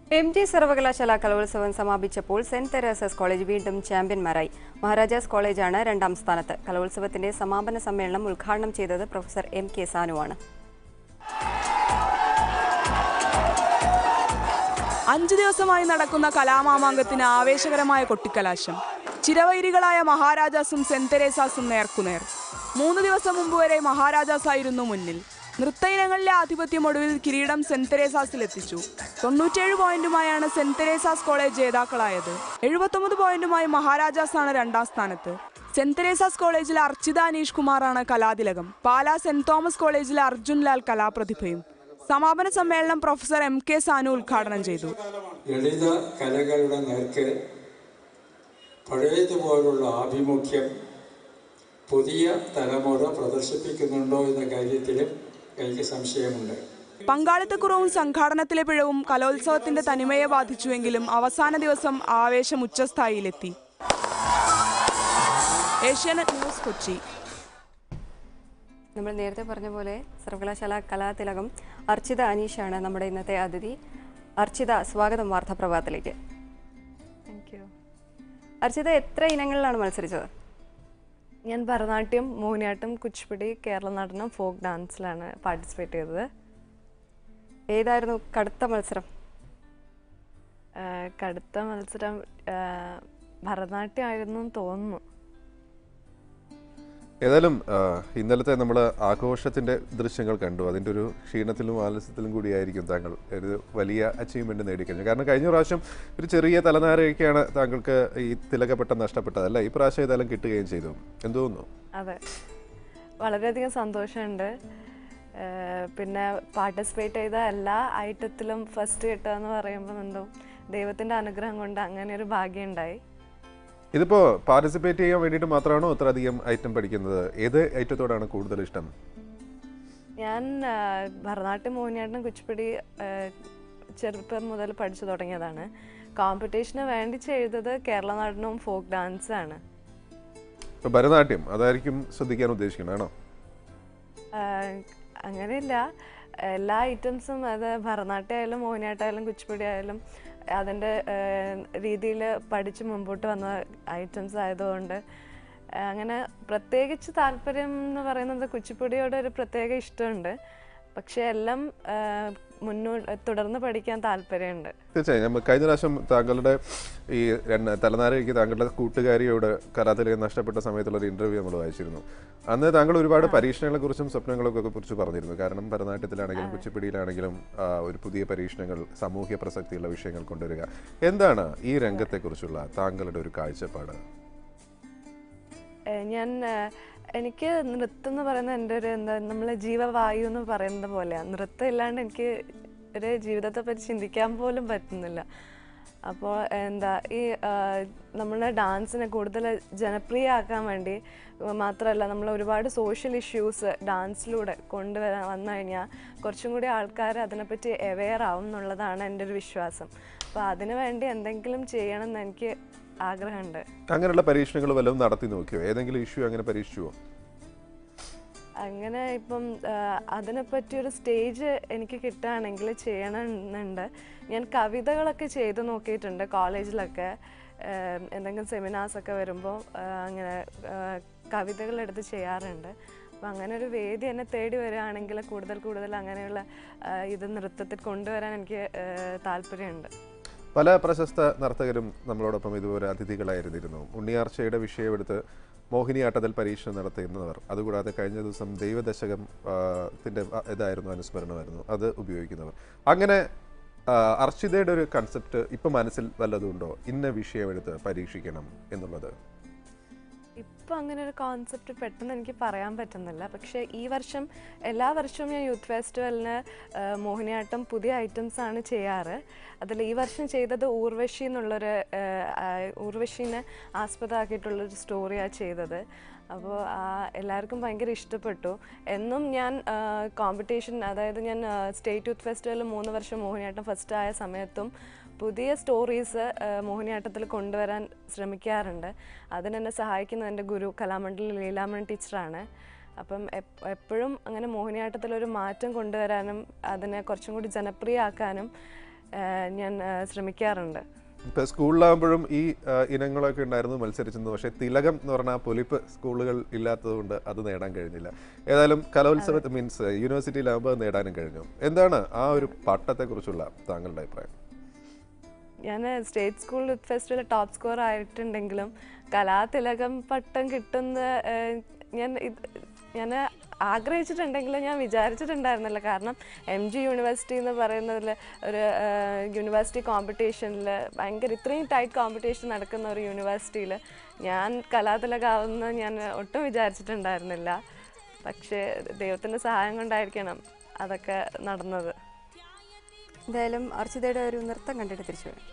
MG സർവകലാശാല കലോത്സവം സമാപിച്ചപ്പോൾ saint Teresa's college വീണ്ടും ചാമ്പ്യന്മാരായി. മഹാരാജാസ് കോളേജാണ് രണ്ടാം സ്ഥാനത്ത്. കലോത്സവത്തിന്റെ സമാപന സമ്മേളനം ഉദ്ഘാടനം ചെയ്തത് പ്രൊഫസർ MK സാനുവാണ്. 5 ദിവസമായി നടക്കുന്ന കലാമാമാങ്കത്തിന് ആവേശകരമായ കൊട്ടിക്കലാശം. ചിരവൈരികളായ മഹാരാജാസും സെന്റ് തെരേസാസും നേർക്കുനേർ. 3 ദിവസം മുമ്പ് വരെ മഹാരാജാസായിരുന്നു മുന്നിൽ. നൃത്ത ഇനങ്ങളിലെ ആധിപത്യം ഒടുവിൽ കിരീടം സെന്റ് തെരേസാസിലെത്തിച്ചു. 97 പോയിന്റുമായാണ് സെന്റ് തെരേസാസ് കോളേജ് ജേതാക്കളായത്. 79 പോയിന്റുമായി മഹാരാജാസാണ് രണ്ടാം സ്ഥാനത്ത്. സെന്റ് തെരേസാസ് കോളേജിലെ അർച്ചിത അനീഷ് കുമാറാണ് കലാതിലകം. പാലാ സെന്റ് തോമസ് കോളേജിലെ അർജുൻ ലാൽ കലാപ്രതിഭയും. സമാപന സമ്മേളനം പ്രൊഫസർ MK സാനു ഉദ്ഘാടനം ചെയ്തു. ലളിത കലകളുടെ നേർക്ക് പഴയതുപോലുള്ള ആഭിമുഖ്യം പുതിയ തലമുറ പ്രദർശിപ്പിക്കുന്നുണ്ടോ എന്ന കാര്യത്തിലും എനിക്ക് സംശയമുണ്ട്. പങ്കാളിത്തക്കുറവും സംഘാടനത്തിലെ പിഴവും കലോത്സവത്തിന്റെ തനിമയെ ബാധിച്ചുവെങ്കിലും അവസാന ദിവസം ആവേശം ഉച്ചസ്ഥായിയിലെത്തി. ഏഷ്യാനെറ്റ് ന്യൂസ്, കൊച്ചി. നമ്മൾ നേരത്തെ പറഞ്ഞ പോലെ സർവകലാശാല കലാതിലകം അർച്ചിത അനീഷാണ് നമ്മുടെ ഇന്നത്തെ അതിഥി. അർച്ചിത, സ്വാഗതം വാർത്താപ്രഭാതത്തിലേക്ക്. അർച്ചിത, എത്ര ഇനങ്ങളിലാണ് മത്സരിച്ചത്? ഞാൻ ഭരതനാട്യം, മോഹിനിയാട്ടം, കുച്ചിപ്പുടി, കേരള നടനം, ഫോക്ക് ഡാൻസിലാണ് പാർട്ടിസിപ്പേറ്റ് ചെയ്തത്. ഏതായിരുന്നു കടുത്ത മത്സരം? കടുത്ത മത്സരം ഭരതനാട്യം ആയിരുന്നു തോന്നുന്നു. ഏതായാലും ഇന്നലത്തെ നമ്മൾ ആഘോഷത്തിന്റെ ദൃശ്യങ്ങൾ കണ്ടു. അതിൻ്റെ ഒരു ക്ഷീണത്തിലും ആലസ്യത്തിലും കൂടിയായിരിക്കും താങ്കൾ ഒരു വലിയ അച്ചീവ്മെന്റ് നേടിക്കഴിഞ്ഞു. കാരണം കഴിഞ്ഞ പ്രാവശ്യം ഒരു ചെറിയ തലനാരയൊക്കെയാണ് താങ്കൾക്ക് ഈ തിലകപ്പെട്ടം നഷ്ടപ്പെട്ടത്, അല്ല? ഈ പ്രാവശ്യം ഏതായാലും കിട്ടുകയും ചെയ്തു. എന്ത് തോന്നുന്നു? അതെ, വളരെയധികം സന്തോഷമുണ്ട്. പിന്നെ പാർട്ടിസിപ്പേറ്റ് ചെയ്ത എല്ലാ ഐറ്റത്തിലും ഫസ്റ്റ് കിട്ടുക എന്ന് പറയുമ്പോൾ എന്തോ ദൈവത്തിന്റെ അനുഗ്രഹം കൊണ്ട് അങ്ങനെ ഒരു ഭാഗ്യം ഉണ്ടായി. ഇതിപ്പോ പാർട്ടിസിപ്പേറ്റ് ചെയ്യാൻ വേണ്ടിയിട്ട് മാത്രമാണോ ഇത്രയധികം ഐറ്റം പഠിക്കുന്നത്? ഏത് ഐറ്റത്തോടാണ് കൂടുതൽ ഇഷ്ടം? ഞാൻ ഭരതനാട്യം, മോഹിനിയാട്ടം, കുച്ചിപ്പുടി ചെറുപ്പം മുതൽ പഠിച്ചു തുടങ്ങിയതാണ്. കോമ്പറ്റീഷന് വേണ്ടി ചെയ്തത് കേരള നടനവും ഫോക്ക് ഡാൻസാണ്. ഭരതനാട്യം അതായിരിക്കും ശ്രദ്ധിക്കാൻ ഉദ്ദേശിക്കുന്നത് ആണോ? അങ്ങനെയില്ല, എല്ലാ ഐറ്റംസും, അത് ഭരതനാട്യം ആയാലും മോഹിനിയാട്ടമായാലും കുച്ചിപ്പുടി ആയാലും അതിൻ്റെ രീതിയിൽ പഠിച്ച് മുമ്പോട്ട് വന്ന ഐറ്റംസ് ആയതുകൊണ്ട് അങ്ങനെ പ്രത്യേകിച്ച് താല്പര്യം എന്ന് പറയുന്നത് കുച്ചിപ്പുടിയോട് ഒരു പ്രത്യേക ഇഷ്ടമുണ്ട്. പക്ഷെ എല്ലാം തുടർന്ന് പഠിക്കാൻ താല്പര്യമുണ്ട്. തീർച്ചയായും. കഴിഞ്ഞ പ്രാവശ്യം താങ്കളുടെ ഈ തലനാരയ്ക്ക് താങ്കളുടെ കൂട്ടുകാരിയോട് കലാതിലകം നഷ്ടപ്പെട്ട സമയത്തുള്ള ഒരു ഇന്റർവ്യൂ നമ്മൾ വായിച്ചിരുന്നു. അന്ന് താങ്കൾ ഒരുപാട് പരീക്ഷണങ്ങളെ കുറിച്ചും സ്വപ്നങ്ങളൊക്കെ കുറിച്ച് പറഞ്ഞിരുന്നു. കാരണം ഭരതനാട്യത്തിലാണെങ്കിലും കുച്ചിപ്പുടിയിലാണെങ്കിലും ഒരു പുതിയ പരീക്ഷണങ്ങൾ, സാമൂഹ്യ പ്രസക്തിയുള്ള വിഷയങ്ങൾ കൊണ്ടുവരിക. എന്താണ് ഈ രംഗത്തെക്കുറിച്ചുള്ള താങ്കളുടെ ഒരു കാഴ്ചപ്പാട്? എനിക്ക് നൃത്തം എന്ന് പറയുന്നത് എൻ്റെ ഒരു നമ്മളെ ജീവവായു എന്ന് പറയുന്നത് പോലെയാണ്. നൃത്തം ഇല്ലാണ്ട് എനിക്ക് ഒരു ജീവിതത്തെ പറ്റി ചിന്തിക്കാൻ പോലും പറ്റുന്നില്ല. അപ്പോൾ ഈ നമ്മുടെ ഡാൻസിനെ കൂടുതൽ ജനപ്രിയമാക്കാൻ വേണ്ടി മാത്രമല്ല, നമ്മൾ ഒരുപാട് സോഷ്യൽ ഇഷ്യൂസ് ഡാൻസിലൂടെ വന്നു കഴിഞ്ഞാൽ കുറച്ചും കൂടി ആൾക്കാർ അതിനെപ്പറ്റി അവെയർ ആവും എന്നുള്ളതാണ് എൻ്റെ ഒരു വിശ്വാസം. അപ്പോൾ അതിനു വേണ്ടി എന്തെങ്കിലും ചെയ്യണം എന്ന് എനിക്ക് ആഗ്രഹമുണ്ട്. അങ്ങനെയുള്ള പരീക്ഷണങ്ങൾ വല്ലതും നടത്തി നോക്കിയോ? ഏതെങ്കിലും ഇഷ്യൂ അങ്ങനെ പരീക്ഷിച്ചുവോ? അങ്ങനെ ഇപ്പം അതിനെപ്പറ്റിയൊരു സ്റ്റേജ് എനിക്ക് കിട്ടുകയാണെങ്കിൽ ചെയ്യണമെന്നുണ്ട്. ഞാൻ കവിതകളൊക്കെ ചെയ്ത് നോക്കിയിട്ടുണ്ട് കോളേജിലൊക്കെ. എന്തെങ്കിലും സെമിനാർസൊക്കെ വരുമ്പോൾ അങ്ങനെ കവിതകളെടുത്ത് ചെയ്യാറുണ്ട്. അപ്പം അങ്ങനെ ഒരു വേദി എന്നെ തേടി വരികയാണെങ്കിൽ കൂടുതൽ അങ്ങനെയുള്ള ഇത് നൃത്തത്തിൽ കൊണ്ടുവരാൻ എനിക്ക് താല്പര്യമുണ്ട്. പല പ്രശസ്ത നർത്തകരും നമ്മളോടൊപ്പം ഇതുപോലെ അതിഥികളായിരുന്നിരുന്നു. ഉണ്ണിയാർച്ചയുടെ വിഷയമെടുത്ത് മോഹിനിയാട്ടത്തിൽ പരീക്ഷണം നടത്തുന്നവർ, അതുകൂടാതെ കഴിഞ്ഞ ദിവസം ദൈവദശകത്തിൻ്റെ ഇതായിരുന്നു, അനുസ്മരണമായിരുന്നു, അത് ഉപയോഗിക്കുന്നവർ. അങ്ങനെ അർച്ചിതയുടെ ഒരു കൺസെപ്റ്റ് ഇപ്പം മനസ്സിൽ വല്ലതുണ്ടോ? ഇന്ന വിഷയമെടുത്ത് പരീക്ഷിക്കണം എന്നുള്ളത്? ഇപ്പം അങ്ങനെ ഒരു കോൺസെപ്റ്റ് പെട്ടെന്ന് എനിക്ക് പറയാൻ പറ്റുന്നില്ല. പക്ഷേ ഈ വർഷം എല്ലാ വർഷവും ഞാൻ യൂത്ത് ഫെസ്റ്റിവലിന് മോഹിനിയാട്ടം പുതിയ ഐറ്റംസാണ് ചെയ്യാറ്. അതിൽ ഈ വർഷം ചെയ്തത് ഊർവശി എന്നുള്ളൊരു ഊർവശീനെ ആസ്പദമാക്കിയിട്ടുള്ളൊരു സ്റ്റോറിയാണ് ചെയ്തത്. അപ്പോൾ എല്ലാവർക്കും ഭയങ്കര ഇഷ്ടപ്പെട്ടു. എന്നും ഞാൻ കോമ്പറ്റീഷൻ, അതായത് ഞാൻ സ്റ്റേറ്റ് യൂത്ത് ഫെസ്റ്റിവലിൽ 3 വർഷം മോഹിനിയാട്ടം ഫസ്റ്റ് ആയ സമയത്തും പുതിയ സ്റ്റോറീസ് മോഹിനിയാട്ടത്തിൽ കൊണ്ടുവരാൻ ശ്രമിക്കാറുണ്ട്. അതിനെന്നെ സഹായിക്കുന്നത് എൻ്റെ ഗുരു കലാമണ്ഡലി ലീലാമണി ടീച്ചറാണ്. അപ്പം എപ്പോഴും അങ്ങനെ മോഹിനിയാട്ടത്തിലൊരു മാറ്റം കൊണ്ടുവരാനും അതിനെ കുറച്ചും കൂടി ജനപ്രിയമാക്കാനും ഞാൻ ശ്രമിക്കാറുണ്ട്. ഇപ്പോൾ സ്കൂളിലാകുമ്പോഴും ഈ ഇനങ്ങളൊക്കെ ഉണ്ടായിരുന്നു, മത്സരിച്ചിരുന്നു. പക്ഷേ തിലകം എന്ന് പറഞ്ഞാൽ പൊലിപ്പ് സ്കൂളുകൾ ഇല്ലാത്തതുകൊണ്ട് അത് നേടാൻ കഴിഞ്ഞില്ല. ഏതായാലും കലോത്സവ മീൻസ് യൂണിവേഴ്സിറ്റിയിലാകുമ്പോൾ അത് നേടാനും കഴിഞ്ഞു. എന്താണ് ആ ഒരു പട്ടത്തെക്കുറിച്ചുള്ള താങ്കളുടെ അഭിപ്രായം? ഞാൻ state school youth festival top score ആയിട്ടുണ്ടെങ്കിലും കലാതിലകം പട്ടം കിട്ടുന്ന ഞാൻ ആഗ്രഹിച്ചിട്ടുണ്ടെങ്കിലും ഞാൻ വിചാരിച്ചിട്ടുണ്ടായിരുന്നില്ല. കാരണം MG യൂണിവേഴ്സിറ്റി എന്ന് പറയുന്നതിൽ ഒരു യൂണിവേഴ്സിറ്റി കോമ്പറ്റീഷനിൽ ഇത്രയും ടൈറ്റ് കോമ്പറ്റീഷൻ നടക്കുന്ന ഒരു യൂണിവേഴ്സിറ്റിയിൽ ഞാൻ കലാതിലകാവുന്ന ഞാൻ ഒട്ടും വിചാരിച്ചിട്ടുണ്ടായിരുന്നില്ല. പക്ഷേ ദൈവത്തിൻ്റെ സഹായം കൊണ്ടായിരിക്കണം അതൊക്കെ നടന്നത്. എന്തായാലും അർച്ചിതയുടെ ഒരു നൃത്തം കണ്ടിട്ട് തിരിച്ചു വരാം.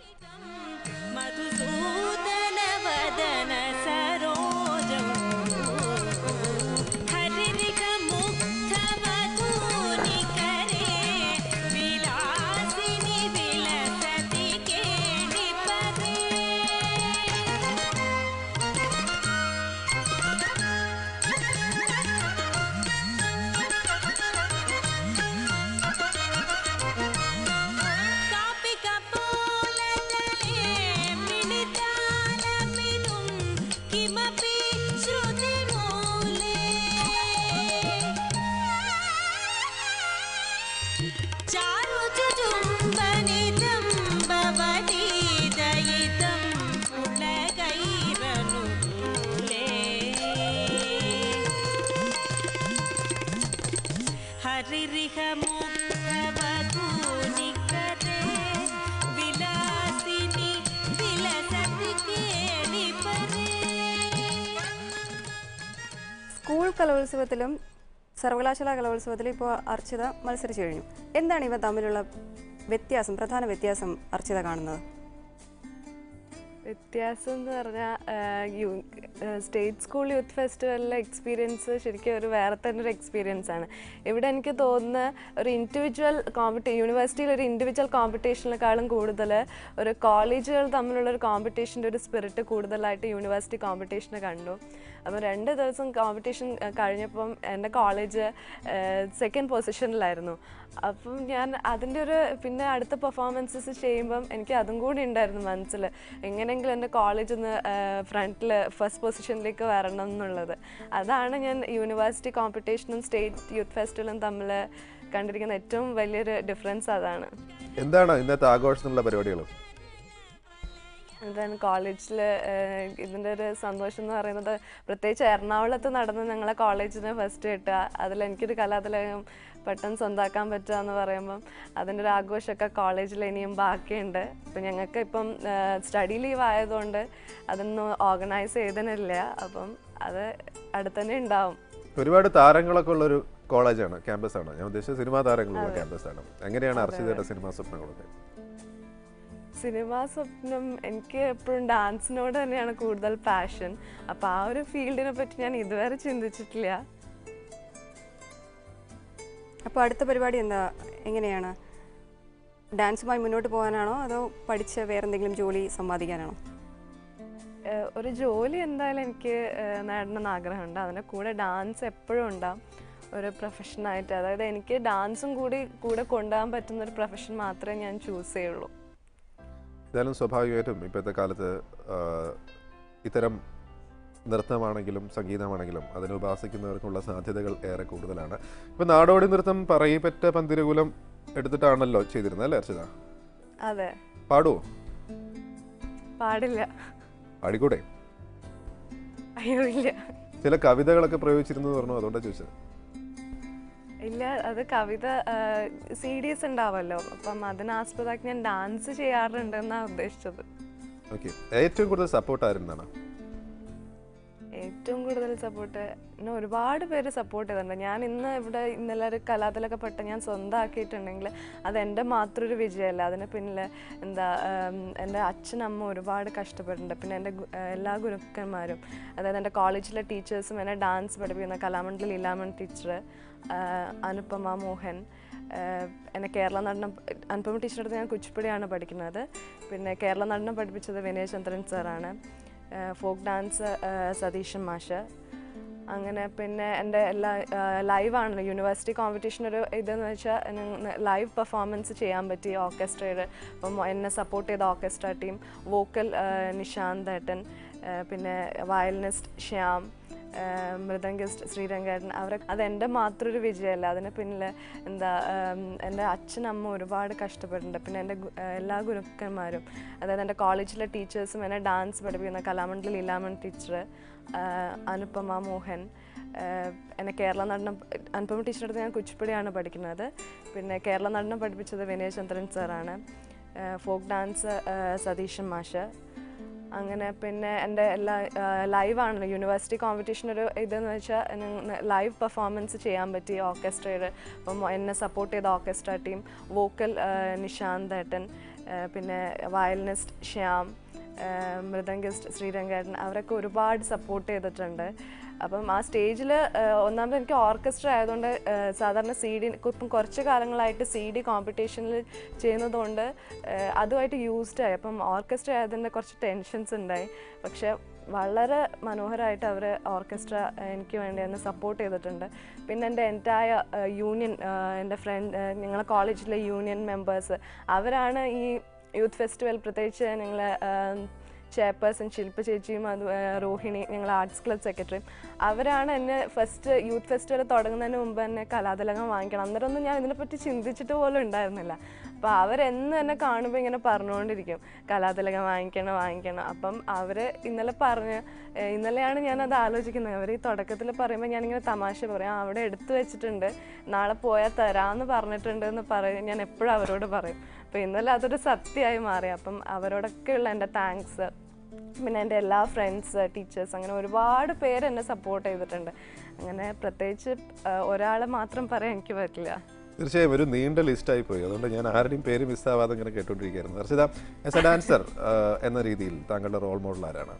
സ്കൂൾ കലോത്സവത്തിലും സർവകലാശാല കലോത്സവത്തിലും ഇപ്പോൾ അർച്ചിത മത്സരിച്ചു കഴിഞ്ഞു. എന്താണ് ഇവ തമ്മിലുള്ള വ്യത്യാസം, പ്രധാന വ്യത്യാസം അർച്ചിത കാണുന്നത്? വ്യത്യാസം എന്ന് പറഞ്ഞാൽ സ്റ്റേറ്റ് സ്കൂൾ യൂത്ത് ഫെസ്റ്റിവലിലെ എക്സ്പീരിയൻസ് ശരിക്കും ഒരു വേറെ തന്നെ ഒരു എക്സ്പീരിയൻസ് ആണ്. ഇവിടെ എനിക്ക് തോന്നുന്ന ഒരു ഇൻഡിവിജ്വൽ യൂണിവേഴ്സിറ്റിയിൽ ഒരു ഇൻഡിവിജ്വൽ കോമ്പറ്റീഷനേക്കാളും കൂടുതൽ ഒരു കോളേജുകൾ തമ്മിലുള്ള ഒരു കോമ്പറ്റീഷൻ്റെ ഒരു സ്പിരിറ്റ് കൂടുതലായിട്ട് യൂണിവേഴ്സിറ്റി കോമ്പറ്റീഷനെ കണ്ടു. അപ്പോൾ 2 ദിവസം കോമ്പറ്റീഷൻ കഴിഞ്ഞപ്പം എൻ്റെ കോളേജ് സെക്കൻഡ് പൊസിഷനിലായിരുന്നു. അപ്പം ഞാൻ അതിൻ്റെ പിന്നെ അടുത്ത പെർഫോമൻസസ് ചെയ്യുമ്പം എനിക്ക് അതും കൂടി ഉണ്ടായിരുന്നു മനസ്സിൽ, എങ്ങനെയെങ്കിലും എൻ്റെ കോളേജ് ഒന്ന് ഫ്രണ്ടിൽ ഫസ്റ്റ് പൊസിഷനിലേക്ക് വരണം എന്നുള്ളത്. അതാണ് ഞാൻ യൂണിവേഴ്സിറ്റി കോമ്പറ്റീഷനും സ്റ്റേറ്റ് യൂത്ത് ഫെസ്റ്റിവലും തമ്മിൽ കണ്ടിരിക്കുന്ന ഏറ്റവും വലിയൊരു ഡിഫറൻസ് അതാണ്. എന്താണ് ഇന്നത്തെ ആഘോഷത്തിനുള്ള പരിപാടികൾ? എന്താണ് കോളേജിൽ ഇതിൻ്റെ ഒരു സന്തോഷം എന്ന് പറയുന്നത്, പ്രത്യേകിച്ച് എറണാകുളത്ത് നടന്ന് ഞങ്ങളെ കോളേജിന് ഫസ്റ്റ് കിട്ടുക, അതിലെനിക്കൊരു കലാതിലകം പട്ടം സ്വന്തമാക്കാൻ പറ്റുക എന്ന് പറയുമ്പം അതിൻ്റെ ഒരു ആഘോഷമൊക്കെ കോളേജിൽ ഇനിയും ബാക്കിയുണ്ട്. അപ്പം ഞങ്ങൾക്ക് ഇപ്പം സ്റ്റഡി ലീവ് ആയതുകൊണ്ട് അതൊന്നും ഓർഗനൈസ് ചെയ്തിട്ടില്ല. അപ്പം അത് അടുത്തന്നെ ഉണ്ടാവും. ഒരുപാട് താരങ്ങളൊക്കെ ഉള്ളൊരു കോളേജാണ്, ക്യാമ്പസാണ്. ഞാൻ ഉദ്ദേശിച്ചത് സിനിമാ താരങ്ങളുള്ള ക്യാമ്പസാണ്. എങ്ങനെയാണ് അർച്ചിതയുടെ സിനിമാ സ്വപ്നങ്ങളൊക്കെ? സിനിമാ സ്വപ്നം എനിക്ക് എപ്പോഴും ഡാൻസിനോട് തന്നെയാണ് കൂടുതൽ പാഷൻ. അപ്പോൾ ആ ഒരു ഫീൽഡിനെ പറ്റി ഞാൻ ഇതുവരെ ചിന്തിച്ചിട്ടില്ല. അപ്പോൾ അടുത്ത പരിപാടി എന്താ, എങ്ങനെയാണ്? ഡാൻസുമായി മുന്നോട്ട് പോകാനാണോ അതോ പഠിച്ച് വേറെ എന്തെങ്കിലും ജോലി സമ്പാദിക്കാനാണോ? ഒരു ജോലി എന്തായാലും എനിക്ക് നേടണമെന്ന് ആഗ്രഹമുണ്ട്. അതിൻ്റെ കൂടെ ഡാൻസ് എപ്പോഴും ഉണ്ടാവും ഒരു പ്രൊഫഷനായിട്ട്. അതായത് എനിക്ക് ഡാൻസും കൂടെ കൊണ്ടുപോകാൻ പറ്റുന്ന ഒരു പ്രൊഫഷൻ മാത്രമേ ഞാൻ ചൂസ് ചെയ്യുള്ളൂ. എന്തായാലും സ്വാഭാവികമായിട്ടും ഇപ്പോഴത്തെ കാലത്ത് ഇത്തരം നൃത്തമാണെങ്കിലും സംഗീതമാണെങ്കിലും അതിനെ ഉപാസിക്കുന്നവർക്കുള്ള സാധ്യതകൾ ഏറെ കൂടുതലാണ്. ഇപ്പം നാടോടി നൃത്തം പറയപ്പെട്ട പന്തിരകുലം എടുത്തിട്ടാണല്ലോ ചെയ്തിരുന്നത് അല്ലേ അർച്ചിത? അതെ. പാടുവോ? പാടില്ല. പാടിക്കൂടെ? അയ്യോ ഇല്ല. ചില കവിതകളൊക്കെ പ്രയോഗിച്ചിരുന്നു പറഞ്ഞു, അതുകൊണ്ടാണ് ചോദിച്ചത്. ഇല്ല, അത് കവിത CDs ഉണ്ടാവല്ലോ, അപ്പം അതിനാസ്പദമാക്കി ഞാൻ ഡാൻസ് ചെയ്യാറുണ്ടെന്നാണ് ഉദ്ദേശിച്ചത്. ഓക്കെ. ഏറ്റവും കൂടുതൽ സപ്പോർട്ട് ആയിരുന്നാണ്? ഏറ്റവും കൂടുതൽ സപ്പോർട്ട് എന്നെ ഒരുപാട് പേര് സപ്പോർട്ട് ചെയ്തിട്ടുണ്ട്. ഞാൻ ഇന്നലെ ഒരു കലാതിലക പട്ടം ഞാൻ സ്വന്തമാക്കിയിട്ടുണ്ടെങ്കിൽ അത് എൻ്റെ മാത്രം ഒരു വിജയമല്ല. അതിന് പിന്നിൽ എൻ്റെ അച്ഛനമ്മ ഒരുപാട് കഷ്ടപ്പെട്ടിട്ടുണ്ട്. പിന്നെ എൻ്റെ എല്ലാ ഗുരുക്കന്മാരും, അതായത് എൻ്റെ കോളേജിലെ ടീച്ചേഴ്സും എന്നെ ഡാൻസ് പഠിപ്പിക്കുന്ന കലാമണ്ഡലി ലീലാമൺ ടീച്ചർ, അനുപമ മോഹൻ, എന്നെ കേരള നടനം അനുപമ ടീച്ചറുടെ അടുത്ത് ഞാൻ കുച്ചിപ്പുടിയാണ് പഠിക്കുന്നത്. പിന്നെ കേരള നടനം പഠിപ്പിച്ചത് വിനയചന്ദ്രൻ സാറാണ്. ഫോക്ക് ഡാൻസ് സതീശൻ മാഷ്. അങ്ങനെ പിന്നെ എൻ്റെ എല്ലാ ലൈവാണ് യൂണിവേഴ്സിറ്റി കോമ്പറ്റീഷൻ ഒരു ഇതെന്ന് വെച്ചാൽ ലൈവ് പെർഫോമൻസ് ചെയ്യാൻ പറ്റി ഓർക്കസ്ട്രയുടെ. അപ്പം എന്നെ സപ്പോർട്ട് ചെയ്ത ഓർക്കസ്ട്ര ടീം, വോക്കൽ നിശാന്ത് ഏട്ടൻ, പിന്നെ വയലിനിസ്റ്റ് ശ്യാം, മൃദംഗിസ്റ്റ് ശ്രീരംഗേട്ടൻ, അവരൊക്കെ അതെൻ്റെ മാത്രം ഒരു വിജയമല്ല. അതിന് പിന്നിൽ എൻ്റെ അച്ഛനമ്മ ഒരുപാട് കഷ്ടപ്പെട്ടിട്ടുണ്ട്. പിന്നെ എൻ്റെ എല്ലാ ഗുരുക്കന്മാരും, അതായത് എൻ്റെ കോളേജിലെ ടീച്ചേഴ്സും എന്നെ ഡാൻസ് പഠിപ്പിക്കുന്ന കലാമണ്ഡലി ലീലാമൺ ടീച്ചർ, അനുപമ മോഹൻ, എന്നെ കേരള നടനം അനുപമ ടീച്ചറുടെ അടുത്ത് ഞാൻ കുച്ചിപ്പുടിയാണ് പഠിക്കുന്നത്. പിന്നെ കേരള നടനം പഠിപ്പിച്ചത് വിനയചന്ദ്രൻ സാറാണ്, ഫോക്ക് ഡാൻസ് സതീഷൻ മാഷ്. അങ്ങനെ പിന്നെ എൻ്റെ എല്ലാ ലൈവാണ് യൂണിവേഴ്സിറ്റി കോമ്പറ്റീഷൻ ഒരു ഇതെന്ന് വെച്ചാൽ ലൈവ് പെർഫോമൻസ് ചെയ്യാൻ പറ്റി ഓർക്കസ്ട്രയുടെ. അപ്പം എന്നെ സപ്പോർട്ട് ചെയ്ത ഓർക്കസ്ട്ര ടീം, വോക്കൽ നിശാന്ത് ഏട്ടൻ, പിന്നെ വയലിനിസ്റ്റ് ശ്യാം, മൃദംഗിസ്റ്റ് ശ്രീരംഗേട്ടൻ, അവരൊക്കെ ഒരുപാട് സപ്പോർട്ട് ചെയ്തിട്ടുണ്ട്. അപ്പം ആ സ്റ്റേജിൽ ഒന്നാമത് എനിക്ക് ഓർക്കസ്ട്ര ആയതുകൊണ്ട് സാധാരണ ഇപ്പം കുറച്ച് കാലങ്ങളായിട്ട് CD കോമ്പറ്റീഷനിൽ ചെയ്യുന്നതുകൊണ്ട് അതുമായിട്ട് യൂസ്ഡായി. അപ്പം ഓർക്കസ്ട്ര ആയതിൻ്റെ കുറച്ച് ടെൻഷൻസ് ഉണ്ടായി. പക്ഷേ വളരെ മനോഹരമായിട്ട് അവർ ഓർക്കസ്ട്ര എനിക്ക് വേണ്ടി എന്നെ സപ്പോർട്ട് ചെയ്തിട്ടുണ്ട്. പിന്നെ എൻ്റെ എൻറ്റായ യൂണിയൻ, എൻ്റെ ഞങ്ങളെ കോളേജിലെ യൂണിയൻ മെമ്പേഴ്സ്, അവരാണ് ഈ യൂത്ത് ഫെസ്റ്റിവൽ, പ്രത്യേകിച്ച് ഞങ്ങളെ ചെയർപേഴ്സൺ ശില്പ ചേച്ചിയും രോഹിണി, ഞങ്ങൾ ആർട്സ് ക്ലബ് സെക്രട്ടറിയും, അവരാണ് എന്നെ ഫസ്റ്റ് യൂത്ത് ഫെസ്റ്റിവൽ തുടങ്ങുന്നതിന് മുമ്പ് എന്നെ കലാതിലകം വാങ്ങിക്കണം. അന്നേരമൊന്നും ഞാൻ ഇതിനെപ്പറ്റി ചിന്തിച്ചിട്ട് പോലും ഉണ്ടായിരുന്നില്ല. അപ്പോൾ അവരെന്ന് എന്നെ കാണുമ്പോൾ ഇങ്ങനെ പറഞ്ഞുകൊണ്ടിരിക്കും കലാതിലകം വാങ്ങിക്കണം. അപ്പം അവർ ഇന്നലെയാണ് ഞാനത് ആലോചിക്കുന്നത്. അവർ ഈ തുടക്കത്തിൽ പറയുമ്പോൾ ഞാനിങ്ങനെ തമാശ പറയാം, അവിടെ എടുത്തു വെച്ചിട്ടുണ്ട്, നാളെ പോയാൽ തരാമെന്ന് പറഞ്ഞിട്ടുണ്ട് എന്ന് പറയും. ഞാൻ എപ്പോഴും അവരോട് പറയും. അപ്പോൾ ഇന്നലെ അതൊരു സത്യമായി മാറി. അപ്പം അവരോടൊക്കെയുള്ള എൻ്റെ താങ്ക്സ്. പിന്നെ എൻ്റെ എല്ലാ ഫ്രണ്ട്സ്, ടീച്ചേഴ്സ്, അങ്ങനെ ഒരുപാട് പേര് എന്നെ സപ്പോർട്ട് ചെയ്തിട്ടുണ്ട്. അങ്ങനെ പ്രത്യേകിച്ച് ഒരാളെ മാത്രം പറയാൻ എനിക്ക് പറ്റില്ല. തീർച്ചയായും ഒരു നീണ്ട ലിസ്റ്റായി പോയി. അതുകൊണ്ട് ഞാൻ ആരുടെയും പേര് മിസ്സാവാതെ ഇങ്ങനെ കേട്ടോണ്ടിരിക്കുകയായിരുന്നു. ഹർഷിത, ആസ് എ ഡാൻസർ എന്ന രീതിയിൽ താങ്കളുടെ റോൾ മോഡൽ ആരാണ്?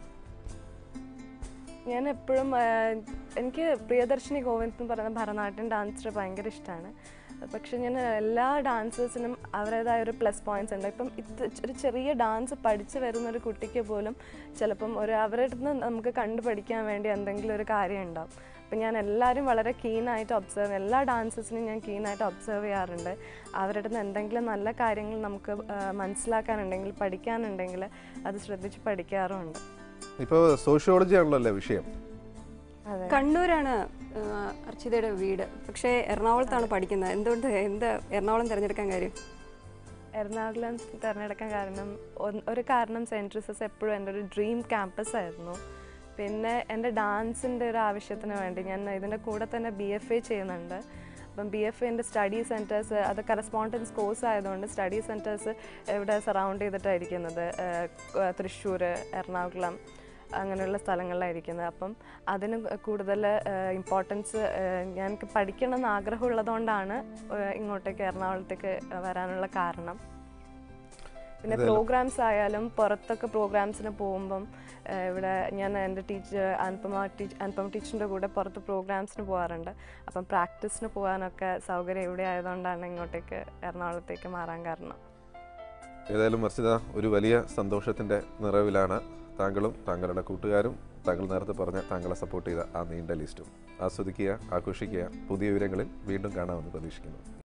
ഞാൻ എപ്പോഴും എനിക്ക് പ്രിയദർശിനി ഗോവിന്ദ് എന്ന് പറയുന്ന ഭരതനാട്യം ഡാൻസർ ഭയങ്കര ഇഷ്ടമാണ്. പക്ഷെ ഞാൻ എല്ലാ ഡാൻസേഴ്സിനും അവരുടേതായ ഒരു പ്ലസ് പോയിന്റ്സ് ഉണ്ട്. ഇപ്പം ഒരു ചെറിയ ഡാൻസ് പഠിച്ചു വരുന്നൊരു കുട്ടിക്ക് പോലും ചിലപ്പം അവരുടെ അടുത്ത് നമുക്ക് കണ്ടുപഠിക്കാൻ വേണ്ടി എന്തെങ്കിലും ഒരു കാര്യം ഉണ്ടാവും. അപ്പം ഞാൻ എല്ലാവരും വളരെ കീനായിട്ട് എല്ലാ ഡാൻസേഴ്സിനും ഞാൻ കീനായിട്ട് ഒബ്സർവ് ചെയ്യാറുണ്ട്. അവരുടെ അടുത്ത് എന്തെങ്കിലും നല്ല കാര്യങ്ങൾ നമുക്ക് മനസ്സിലാക്കാനുണ്ടെങ്കിൽ, പഠിക്കാനുണ്ടെങ്കിൽ അത് ശ്രദ്ധിച്ച് പഠിക്കാറുമുണ്ട്. ഇപ്പോൾ സോഷ്യോളജി ആണല്ലോ വിഷയം. കണ്ണൂരാണ് അർച്ചിതയുടെ വീട്, പക്ഷേ എറണാകുളത്താണ് പഠിക്കുന്നത്. എന്തുകൊണ്ട് എറണാകുളം തിരഞ്ഞെടുക്കാൻ കാര്യം? എറണാകുളം തിരഞ്ഞെടുക്കാൻ ഒരു കാരണം സെൻറ്റ് റിസസ് എപ്പോഴും എൻ്റെ ഒരു ഡ്രീം ക്യാമ്പസ് ആയിരുന്നു. പിന്നെ എൻ്റെ ഡാൻസിൻ്റെ ഒരു ആവശ്യത്തിന് വേണ്ടി ഞാൻ ഇതിൻ്റെ കൂടെ തന്നെ BFA ചെയ്യുന്നുണ്ട്. അപ്പം BFAൻ്റെ സ്റ്റഡി സെൻറ്റേഴ്സ്, അത് കറസ്പോണ്ടൻസ് കോഴ്സ് ആയതുകൊണ്ട് സ്റ്റഡി സെൻറ്റേഴ്സ് ഇവിടെ സറൗണ്ട് ചെയ്തിട്ടായിരിക്കുന്നത്, തൃശ്ശൂർ, എറണാകുളം അങ്ങനെയുള്ള സ്ഥലങ്ങളിലായിരിക്കുന്നത്. അപ്പം അതിന് കൂടുതൽ ഇമ്പോർട്ടൻസ് ഞങ്ങൾക്ക് പഠിക്കണമെന്ന് ആഗ്രഹമുള്ളതുകൊണ്ടാണ് ഇങ്ങോട്ടേക്ക് എറണാകുളത്തേക്ക് വരാനുള്ള കാരണം. പിന്നെ പ്രോഗ്രാംസ് ആയാലും പുറത്തൊക്കെ പ്രോഗ്രാംസിന് പോകുമ്പം ഇവിടെ ഞാൻ എൻ്റെ അനുപമ ടീച്ചറിൻ്റെ കൂടെ പുറത്ത് പ്രോഗ്രാംസിന് പോകാറുണ്ട്. അപ്പം പ്രാക്ടീസിന് പോകാനൊക്കെ സൗകര്യം ഇവിടെ ആയതുകൊണ്ടാണ് ഇങ്ങോട്ടേക്ക് എറണാകുളത്തേക്ക് മാറാൻ കാരണം. ഏതായാലും ഹർഷിത, ഒരു വലിയ സന്തോഷത്തിൻ്റെ നിറവിലാണ് താങ്കളും താങ്കളുടെ കൂട്ടുകാരും താങ്കൾ നേരത്തെ പറഞ്ഞ താങ്കളെ സപ്പോർട്ട് ചെയ്ത ആ നീണ്ട ലിസ്റ്റും. ആസ്വദിക്കുക, ആഘോഷിക്കുക. പുതിയ വിവരങ്ങളിൽ വീണ്ടും കാണാമെന്ന് പ്രതീക്ഷിക്കുന്നു.